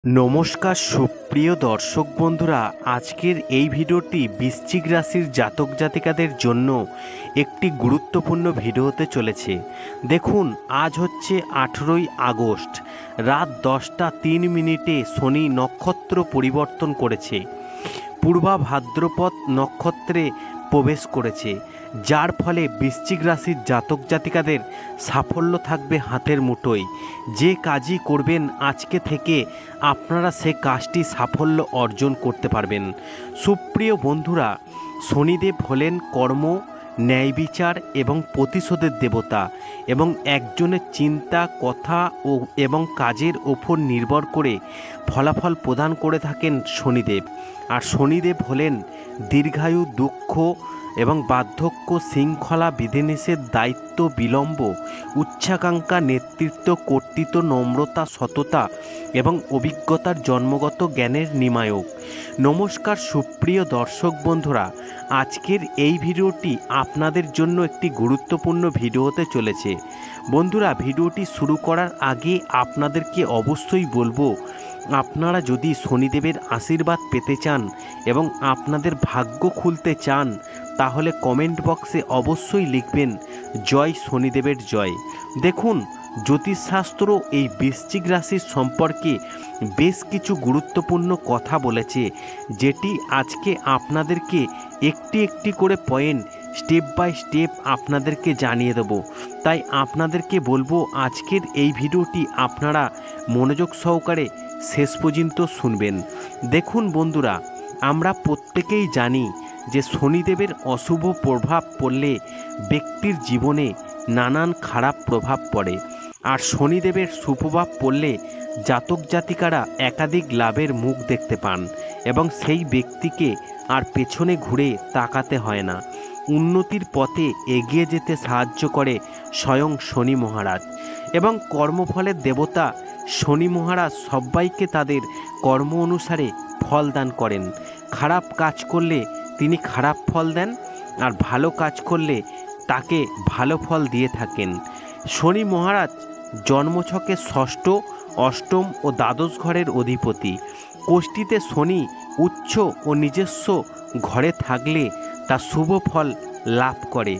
নমস্কার সুপ্রিয় দর্শক বন্ধুরা, আজকের এই ভিডিওটি বৃশ্চিক রাশির জাতক জাতিকাদের জন্য একটি গুরুত্বপূর্ণ ভিডিও হতে চলেছে। দেখুন, আজ হচ্ছে 18ই আগস্ট, রাত 10টা 3 মিনিটে শনি নক্ষত্র পরিবর্তন করেছে, পূর্বা ভাদ্রপদ নক্ষত্রে প্রবেশ করেছে, যার ফলে বৃশ্চিক রাশির জাতক জাতিকাদের সাফল্য থাকবে হাতের মুঠোয়। যে কাজই করবেন আজকে থেকে আপনারা সে কাজটি সাফল্য অর্জন করতে পারবেন। সুপ্রিয় বন্ধুরা, শনিদেব হলেন কর্ম, ন্যায় বিচার এবং প্রতিশোধের দেবতা, এবং একজনের চিন্তা, কথা এবং কাজের ওপর নির্ভর করে ফলাফল প্রদান করে থাকেন শনিদেব। আর শনিদেব হলেন দীর্ঘায়ু, দুঃখ এবং বার্ধক্য, শৃঙ্খলা, বিধিনিষেধ, দায়িত্ব, বিলম্ব, উচ্চাকাঙ্ক্ষা, নেতৃত্ব, কর্তৃত্ব, নম্রতা, সততা এবং অভিজ্ঞতার জন্মগত জ্ঞানের নিমায়ক। নমস্কার সুপ্রিয় দর্শক বন্ধুরা, আজকের এই ভিডিওটি আপনাদের জন্য একটি গুরুত্বপূর্ণ ভিডিও হতে চলেছে। বন্ধুরা, ভিডিওটি শুরু করার আগে আপনাদেরকে অবশ্যই বলবো, আপনারা যদি শনিদেবের আশীর্বাদ পেতে চান এবং আপনাদের ভাগ্য খুলতে চান, তাহলে কমেন্ট বক্সে অবশ্যই লিখবেন জয় শনিদেবের জয়। দেখুন, জ্যোতিষশাস্ত্র এই বৃশ্চিক রাশির সম্পর্কে বেশ কিছু গুরুত্বপূর্ণ কথা বলেছে, যেটি আজকে আপনাদেরকে একটি একটি করে পয়েন্ট স্টেপ বাই স্টেপ আপনাদেরকে জানিয়ে দেব। তাই আপনাদেরকে বলবো, আজকের এই ভিডিওটি আপনারা মনোযোগ সহকারে শেষ পর্যন্ত শুনবেন। দেখুন বন্ধুরা, আমরা প্রত্যেকেই জানি যে শনিদেবের অশুভ প্রভাব পড়লে ব্যক্তির জীবনে নানান খারাপ প্রভাব পড়ে, আর শনিদেবের সুপ্রভাব পড়লে জাতক জাতিকারা একাধিক লাভের মুখ দেখতে পান এবং সেই ব্যক্তিকে আর পেছনে ঘুরে তাকাতে হয় না। উন্নতির পথে এগিয়ে যেতে সাহায্য করে স্বয়ং শনি মহারাজ, এবং কর্মফলের দেবতা শনি মহারাজ সবাইকে তাদের কর্ম অনুসারে ফল দান করেন। খারাপ কাজ করলে তিনি খারাপ ফল দেন, আর ভালো কাজ করলে তাকে ভালো ফল দিয়ে থাকেন। শনি মহারাজ জন্মছকে ষষ্ঠ, অষ্টম ও দ্বাদশ ঘরের অধিপতি। কোষ্ঠীতে শনি উচ্চ ও নিজস্ব ঘরে থাকলে তা শুভ ফল লাভ করে।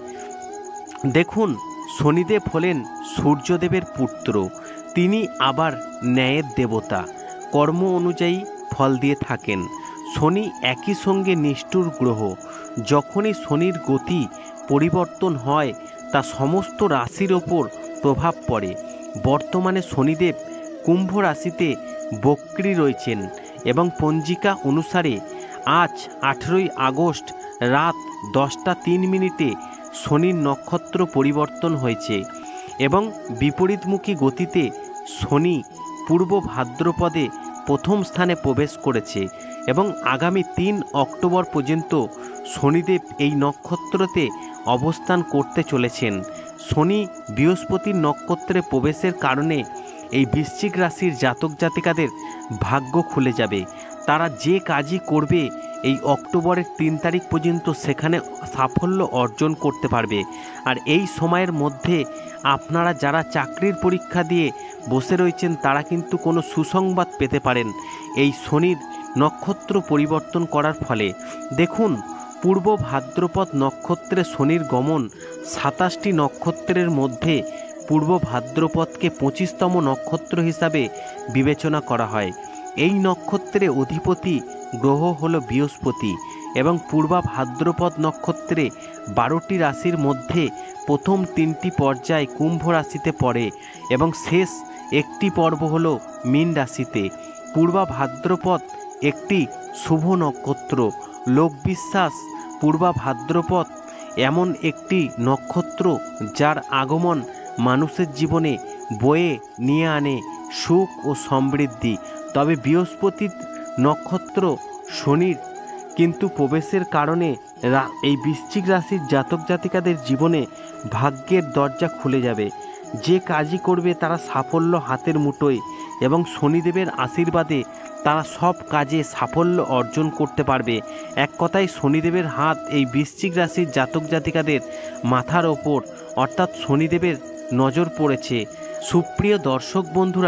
দেখুন, শনিদেব হলেন সূর্যদেবের পুত্র, তিনি আবার ন্যায়ের দেবতা, কর্ম অনুযায়ী ফল দিয়ে থাকেন। শনি একই সঙ্গে নিষ্ঠুর গ্রহ। যখনই শনির গতি পরিবর্তন হয়, তা সমস্ত রাশির ওপর প্রভাব পড়ে। বর্তমানে শনিদেব কুম্ভ রাশিতে বক্রী রয়েছেন, এবং পঞ্জিকা অনুসারে আজ 18ই আগস্ট রাত 10টা 3 মিনিটে শনির নক্ষত্র পরিবর্তন হয়েছে, এবং বিপরীতমুখী গতিতে শনি পূর্ব ভাদ্রপদে প্রথম স্থানে প্রবেশ করেছে, এবং আগামী 3 অক্টোবর পর্যন্ত শনিদেব এই নক্ষত্রতে অবস্থান করতে চলেছেন। শনি বৃহস্পতির নক্ষত্রে প্রবেশের কারণে এই বৃশ্চিক রাশির জাতক জাতিকাদের ভাগ্য খুলে যাবে। তারা যে কাজই করবে এই অক্টোবরের 3 তারিখ পর্যন্ত সেখানে সাফল্য অর্জন করতে পারবে। আর এই সময়ের মধ্যে আপনারা যারা চাকরির পরীক্ষা দিয়ে বসে রয়েছেন, তারা কিন্তু কোনো সুসংবাদ পেতে পারেন এই শনির নক্ষত্র পরিবর্তন করার ফলে। দেখুন, পূর্ব ভাদ্রপদ নক্ষত্রে শনির গমন 27টি নক্ষত্রের মধ্যে পূর্ব ভাদ্রপদকে 25তম নক্ষত্র হিসাবে বিবেচনা করা হয়। এই নক্ষত্রে অধিপতি গ্রহ হল বৃহস্পতি, এবং পূর্বা ভাদ্রপদ নক্ষত্রে 12টি রাশির মধ্যে প্রথম 3টি পর্যায় কুম্ভ রাশিতে পড়ে, এবং শেষ একটি পর্ব হল মীন রাশিতে। পূর্বা ভাদ্রপদ একটি শুভ নক্ষত্র। লোকবিশ্বাস, পূর্বা ভাদ্রপদ এমন একটি নক্ষত্র যার আগমন মানুষের জীবনে বয়ে নিয়ে আনে সুখ ও সমৃদ্ধি। তবে বৃহস্পতির নক্ষত্র শনির কিন্তু প্রবেশের কারণে এই বৃশ্চিক রাশির জাতক জাতিকাদের জীবনে ভাগ্যের দরজা খুলে যাবে। যে কাজই করবে তারা সাফল্য হাতের মুঠোয়, এবং শনিদেবের আশীর্বাদে তারা সব কাজে সাফল্য অর্জন করতে পারবে। এক কথায় শনিদেবের হাত এই বৃশ্চিক রাশির জাতক জাতিকাদের মাথার ওপর, অর্থাৎ শনিদেবের নজর পড়েছে। সুপ্রিয় দর্শক বন্ধুরা,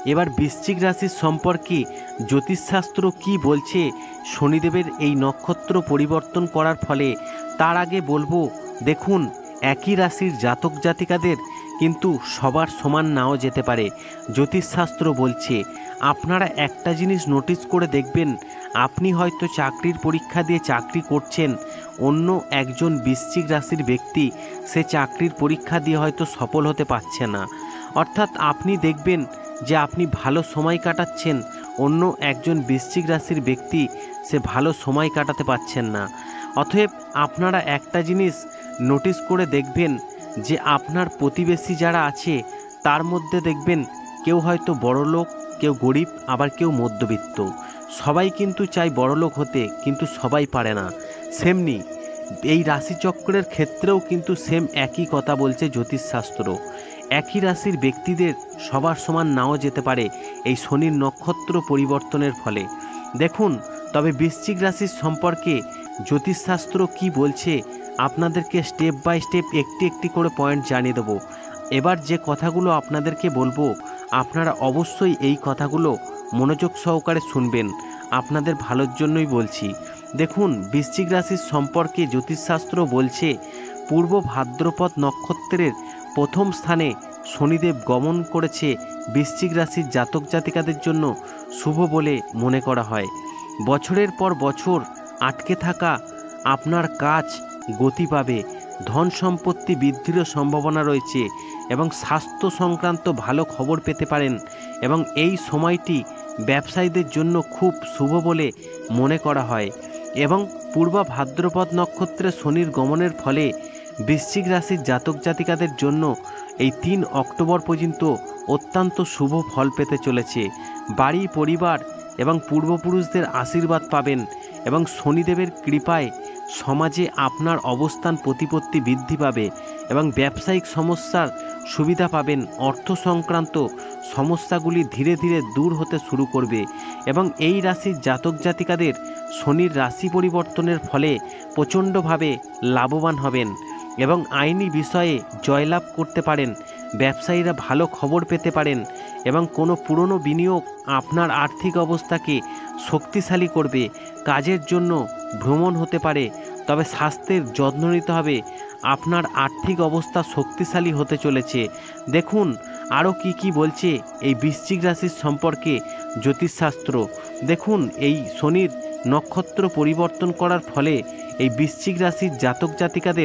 এবার বৃশ্চিক রাশির সম্পর্কে জ্যোতিষশাস্ত্র কি বলছে শনিদেবের এই নক্ষত্র পরিবর্তন করার ফলে, তার আগে বলবো দেখুন, একই রাশির জাতক জাতিকাদের কিন্তু সবার সমান নাও যেতে পারে। জ্যোতিষশাস্ত্র বলছে আপনারা একটা জিনিস নোটিস করে দেখবেন, আপনি হয়তো চাকরির পরীক্ষা দিয়ে চাকরি করছেন, অন্য একজন বৃশ্চিক রাশির ব্যক্তি সে চাকরির পরীক্ষা দিয়ে হয়তো সফল হতে পারছে না। অর্থাৎ আপনি দেখবেন যে আপনি ভালো সময় কাটাচ্ছেন, অন্য একজন বৃশ্চিক রাশির ব্যক্তি সে ভালো সময় কাটাতে পারছেন না। অতএব আপনারা একটা জিনিস নোটিস করে দেখবেন যে আপনার প্রতিবেশী যারা আছে তার মধ্যে দেখবেন কেউ হয়তো বড়লোক, কেউ গরিব, আবার কেউ মধ্যবিত্ত। সবাই কিন্তু চায় বড়লোক হতে, কিন্তু সবাই পারে না। সেমনি এই রাশিচক্রের ক্ষেত্রেও কিন্তু সেম একই কথা বলছে জ্যোতিষশাস্ত্র। একই রাশির ব্যক্তিদের সবার সমান নাও যেতে পারে এই শনির নক্ষত্র পরিবর্তনের ফলে। দেখুন, তবে বৃশ্চিক রাশির সম্পর্কে জ্যোতিষশাস্ত্র কি বলছে আপনাদেরকে স্টেপ বাই স্টেপ একটি একটি করে পয়েন্ট জানিয়ে দেবো। এবার যে কথাগুলো আপনাদেরকে বলবো আপনারা অবশ্যই এই কথাগুলো মনোযোগ সহকারে শুনবেন, আপনাদের ভালোর জন্যই বলছি। দেখুন, বৃশ্চিক রাশির সম্পর্কে জ্যোতিষশাস্ত্র বলছে পূর্ব ভাদ্রপদ নক্ষত্রের প্রথম স্থানে শনিদেব গমন করেছে বৃশ্চিক রাশির জাতক জাতিকাদের জন্য শুভ বলে মনে করা হয়। বছরের পর বছর আটকে থাকা আপনার কাজ গতি পাবে, ধন সম্পত্তি বৃদ্ধিরও সম্ভাবনা রয়েছে এবং স্বাস্থ্য সংক্রান্ত ভালো খবর পেতে পারেন এবং এই সময়টি ব্যবসায়ীদের জন্য খুব শুভ বলে মনে করা হয়। এবং পূর্ব ভাদ্রপদ নক্ষত্রে শনির গমনের ফলে বৃশ্চিক রাশির জাতক জাতিকাদের জন্য এই 3 অক্টোবর পর্যন্ত অত্যন্ত শুভ ফল পেতে চলেছে। বাড়ি, পরিবার এবং পূর্বপুরুষদের আশীর্বাদ পাবেন এবং শনিদেবের কৃপায় সমাজে আপনার অবস্থান প্রতিপত্তি বৃদ্ধি পাবে এবং ব্যবসায়িক সমস্যার সুবিধা পাবেন। অর্থ সংক্রান্ত সমস্যাগুলি ধীরে ধীরে দূর হতে শুরু করবে এবং এই রাশির জাতক জাতিকাদের শনির রাশি পরিবর্তনের ফলে প্রচণ্ডভাবে লাভবান হবেন এবং আইনি বিষয়ে জয়লাভ করতে পারেন। ব্যবসায়ীরা ভালো খবর পেতে পারেন এবং কোনো পুরনো বিনিয়োগ আপনার আর্থিক অবস্থাকে শক্তিশালী করবে। কাজের জন্য ভ্রমণ হতে পারে, তবে স্বাস্থ্যের যত্ন নিতে হবে। আপনার আর্থিক অবস্থা শক্তিশালী হতে চলেছে। দেখুন আরও কি বলছে এই বৃশ্চিক রাশির সম্পর্কে জ্যোতিষশাস্ত্র। দেখুন, এই শনির নক্ষত্র পরিবর্তন করার ফলে এই বৃশ্চিক রাশির জাতক জাতিকাদের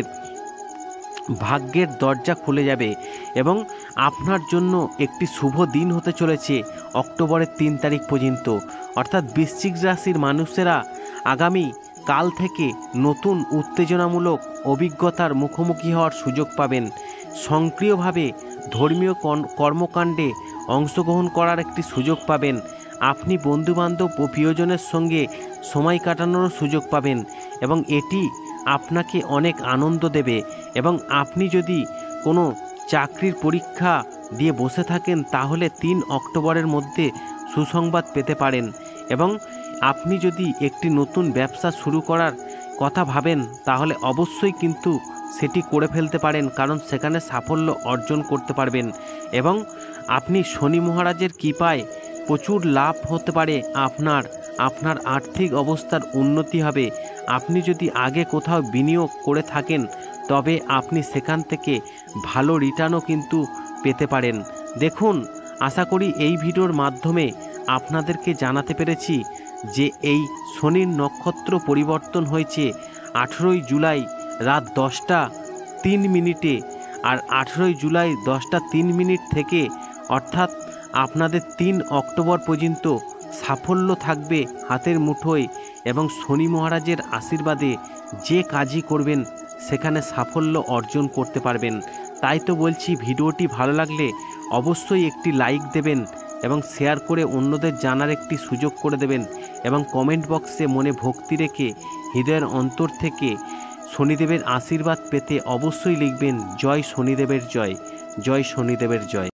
ভাগ্যের দরজা খুলে যাবে এবং আপনার জন্য একটি শুভ দিন হতে চলেছে অক্টোবরের 3 তারিখ পর্যন্ত। অর্থাৎ বৃশ্চিক রাশির মানুষেরা আগামী কাল থেকে নতুন উত্তেজনামূলক অভিজ্ঞতার মুখোমুখি হওয়ার সুযোগ পাবেন। সক্রিয়ভাবে ধর্মীয় কর্মকাণ্ডে অংশগ্রহণ করার একটি সুযোগ পাবেন। আপনি বন্ধুবান্ধব ও প্রিয়জনের সঙ্গে সময় কাটানোরও সুযোগ পাবেন এবং এটি আপনাকে অনেক আনন্দ দেবে। এবং আপনি যদি কোনো চাকরির পরীক্ষা দিয়ে বসে থাকেন তাহলে 3 অক্টোবরের মধ্যে সুসংবাদ পেতে পারেন এবং আপনি যদি একটি নতুন ব্যবসা শুরু করার কথা ভাবেন তাহলে অবশ্যই কিন্তু সেটি করে ফেলতে পারেন, কারণ সেখানে সাফল্য অর্জন করতে পারবেন এবং আপনি শনি মহারাজের কৃপায় প্রচুর লাভ হতে পারে। আপনার আর্থিক অবস্থার উন্নতি হবে। আপনি যদি আগে কোথাও বিনিয়োগ করে থাকেন তবে আপনি সেখান থেকে ভালো রিটার্নও কিন্তু পেতে পারেন। দেখুন, আশা করি এই ভিডিওর মাধ্যমে আপনাদেরকে জানাতে পেরেছি যে এই শনির নক্ষত্র পরিবর্তন হয়েছে 18ই জুলাই রাত 10টা 3 মিনিটে। আর 18ই জুলাই 10টা 3 মিনিট থেকে অর্থাৎ আপনাদের 3 অক্টোবর পর্যন্ত সাফল্য থাকবে হাতের মুঠোয় এবং শনি মহারাজের আশীর্বাদে যে কাজই করবেন সেখানে সাফল্য অর্জন করতে পারবেন। তাই তো বলছি, ভিডিওটি ভালো লাগলে অবশ্যই একটি লাইক দেবেন এবং শেয়ার করে অন্যদের জানার একটি সুযোগ করে দেবেন এবং কমেন্ট বক্সে মনে ভক্তি রেখে হৃদয়ের অন্তর থেকে শনিদেবের আশীর্বাদ পেতে অবশ্যই লিখবেন জয় শনিদেবের জয়, জয় শনিদেবের জয়।